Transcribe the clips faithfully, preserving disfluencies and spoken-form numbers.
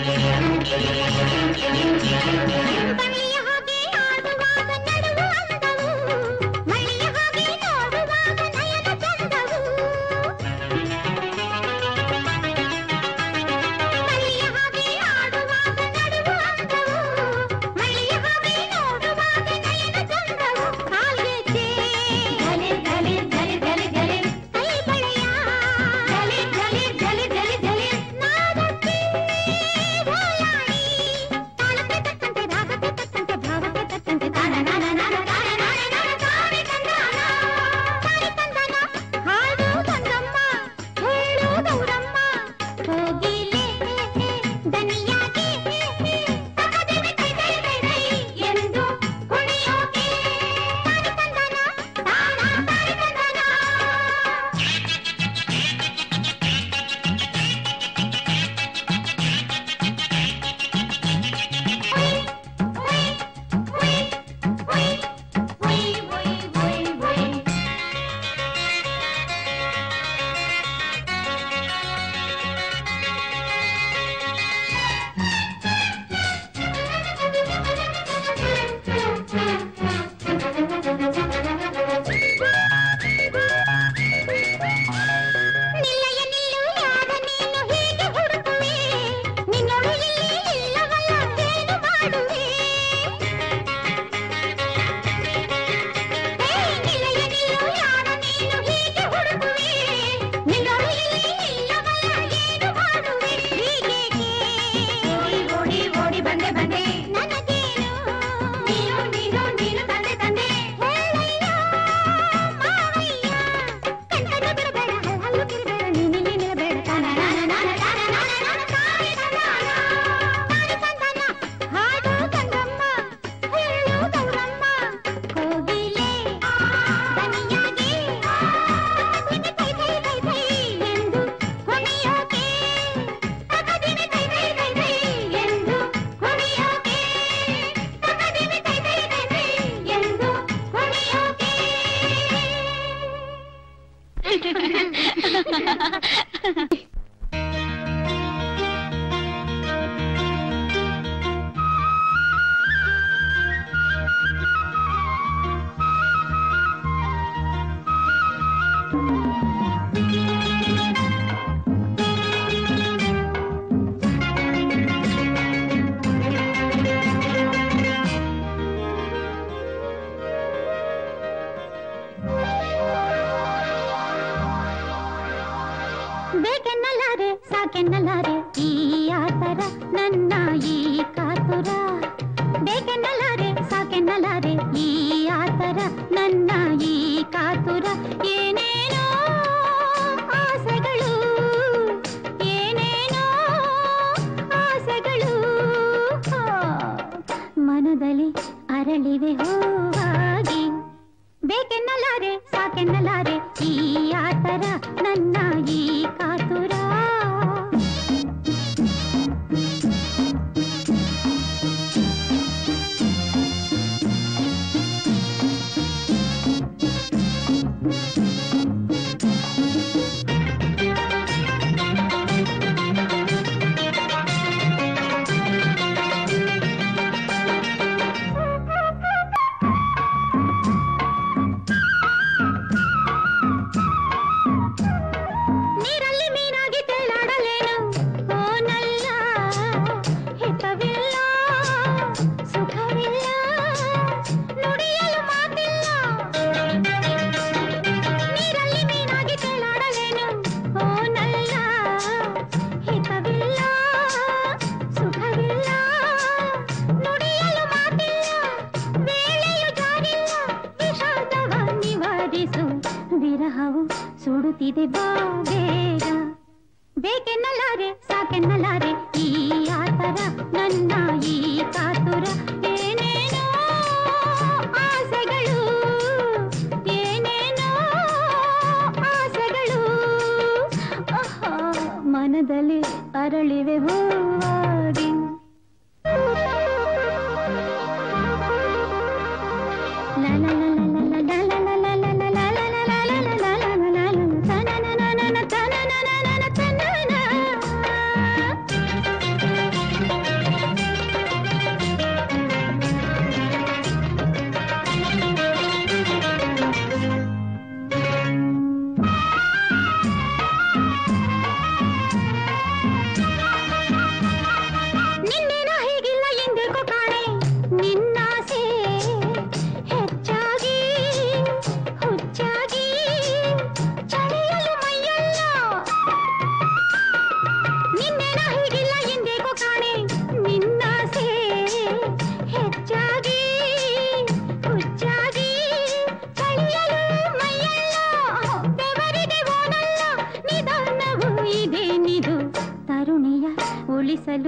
la la la la la la la la la la la la la la la la la la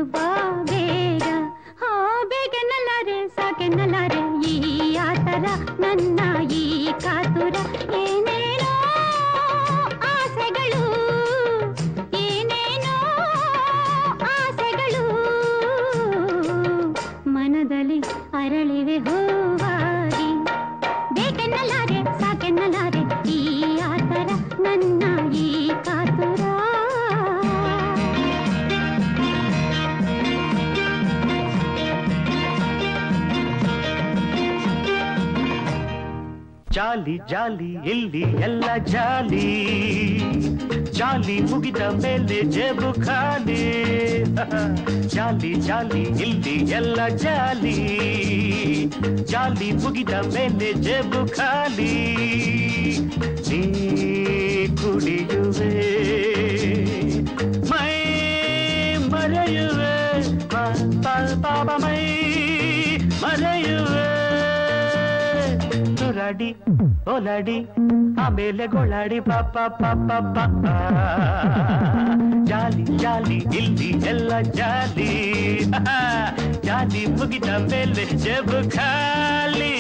ಬಾ ಬೇಗ ಹೋ ಬೇಗನಲ್ಲಾರೆ ಸಾಕೆನಲ್ಲಾರೆ ಈ ಆತರ ನನ್ನ ಈ ಕಾತುರ ಏನೇನೋ ಆಸೆಗಳು ಏನೇನೋ ಆಸೆಗಳು ಮನದಲ್ಲಿ ಅರಳಿವೆ ಹೂವಾಗಿ ಬೇಕೆನ್ನಲಾರೆ ಸಾಕೆನ್ನಲಾರೆ ಈ ಆತರ ನನ್ನ ಈ ಕಾತುರ ಜಾಲಿ ಜಾಲಿ ಇಲ್ಲಿ ಎಲ್ಲ ಜಾಲಿ ಜಾಲಿ ಮುಗಿದ ಮೇಲೆ ಜೇಬು ಖಾಲಿ ಜಾಲಿ ಜಾಲಿ ಇಲ್ಲಿ ಎಲ್ಲ ಜಾಲಿ ಜಾಲಿ ಮುಗಿದ ಮೇಲೆ ಜೇಬು ಖಾಲಿ ನೀ ಕುಡಿಯುವೆ ಮೈ ಮರೆಯುವೆ ಪಾಪ ಮೈ ಮರೆಯುವೆ ತುರಾಡಿ ಓಲಾಡಿ ಆಮೇಲೆ ಗೋಳಾಡಿ ಪಾಪ ಪಾಪ ಪಾಪ ಜಾಲಿ ಜಾಲಿ ಇಲ್ಲಿ ಎಲ್ಲ ಜಾಲಿ ಜಾಲಿ ಮುಗಿದ ಮೇಲೆ ಜೇಬು ಖಾಲಿ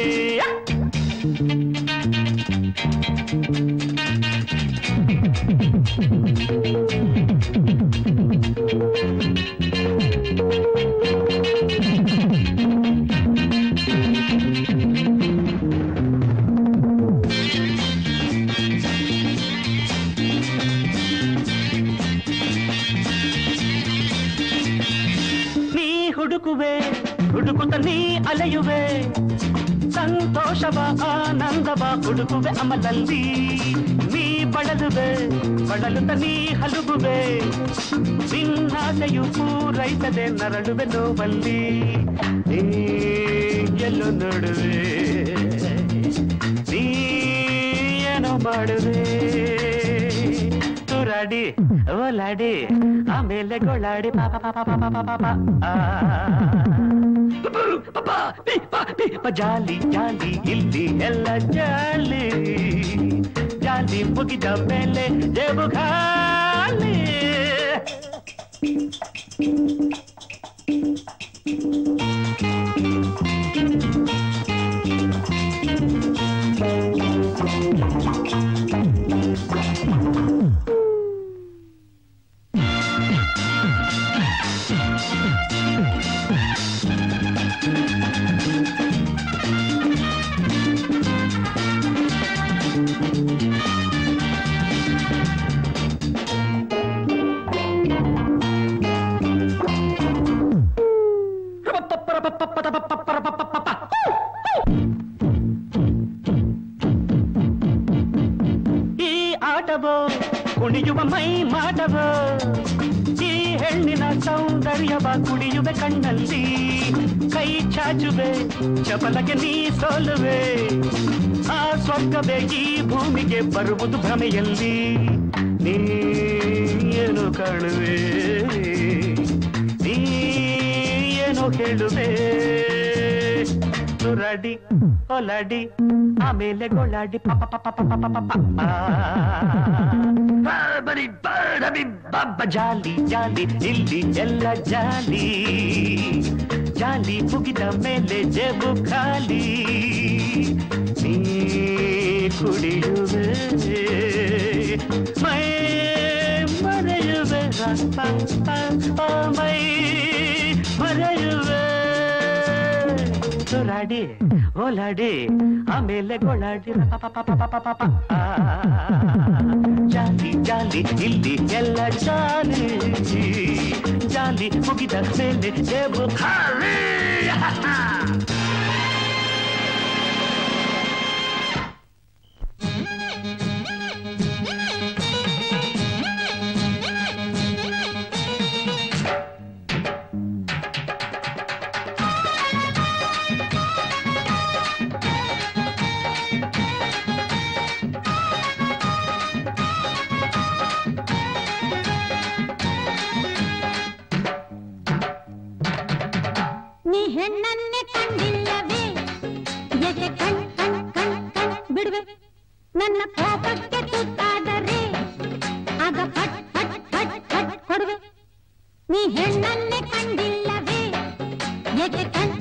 ಹುಡುಕುವೆ ಹುಡುಕುತ್ತ ನೀ ಅಲೆಯುವೆ ಸಂತೋಷವ ಆನಂದವ ಹುಡುಕುವೆ ಅಮಲಲ್ಲಿ ನೀ ಬಳಲುವೆ ಬಳಲುತ್ತ ನೀ ಹಲುಬುವೆ ನಿನ್ನಾಸೆಯು ಪೂರೈಸದೆ ನರಳುವೆ ನೋವಲ್ಲಿ ನೀ ಎಲ್ಲೋ ನೋಡುವೆ ನೀ ಏನೋ ಮಾಡುವೆ ತುರಾಡಿ ಓಲಾಡಿ ಆಮೇಲೆ ಗೋಳಾಡಿ ಪಾಪ ಪಾಪ ಪಾಪ ಪಾಪ ಜಾಲಿ ಜಾಲಿ ಇಲ್ಲಿ ಎಲ್ಲ ಜಾಲಿ ಜಾಲಿ ಮುಗಿದ ಮೇಲೆ ಜೇಬು ಖಾಲಿ ಈ ಆಟವೋ ಕುಣಿಯುವ ಮೈ ಮಾಡವೋ ಈ ಹೆಣ್ಣಿನ ಸೌಂದರ್ಯವ ಕುಡಿಯುವೆ ಕಣ್ಣಲ್ಲಿ ಕೈ ಚಾಚುವೆ ಚಪಲಗೆ ನೀ ಸೋಲುವೆ ಆ ಸ್ವರ್ಗವೇ ಈ ಭೂಮಿಗೆ ಬರುವುದು ಭ್ರಮೆಯಲ್ಲಿ ನೀ ಏನು ಕಾಣುವೆ ನೀ ಏನು ಹೇಳುವೆ ತುರಾಡಿ ಓಲಾಡಿ ಆಮೇಲೆ ಗೋಳಾಡಿ ಪಾಪ ಪಾಪ ಪಾಪ ಪಾಪ ಜಾಲಿ ಜಾಲಿ ಇಲ್ಲಿ ಎಲ್ಲ ಜಾಲಿ ಜಾಲಿ ಮುಗಿದ ಮೇಲೆ ಜೇಬು ಖಾಲಿ ನೀ ಕುಡಿಯುವೆ ಮೈ ಮರೆಯುವೆ ಮೈ ಮರೆಯುವೆ ತುರಾಡಿ ಓಲಾಡಿ ಆಮೇಲೆ ಗೋಳಾಡಿ ಜಾಲಿ ಜಾಲಿ ಇಲ್ಲಿ ಎಲ್ಲ ಜಾಲಿ ಜಾಲಿ ಮುಗಿದ ಮೇಲೆ ಜೇಬು ಖಾಲಿ ಹೆಣ್ಣನ್ನೇ ಕಂಡಿಲ್ಲವೇ ಏಕೆ ಕಣ್ ಕಣ್ ಕಣ್ ಕಣ್ ಬಿಡುವೆ ನನ್ನ ಕೋಪಕ್ಕೆ ತುತ್ತಾದರೆ ಆಗ ಫಟ್ ಫಟ್ ಫಟ್ ಫಟ್ ಕೊಡುವೆ ನೀ ಹೆಣ್ಣನ್ನೇ ಏಕೆ ಕಣ್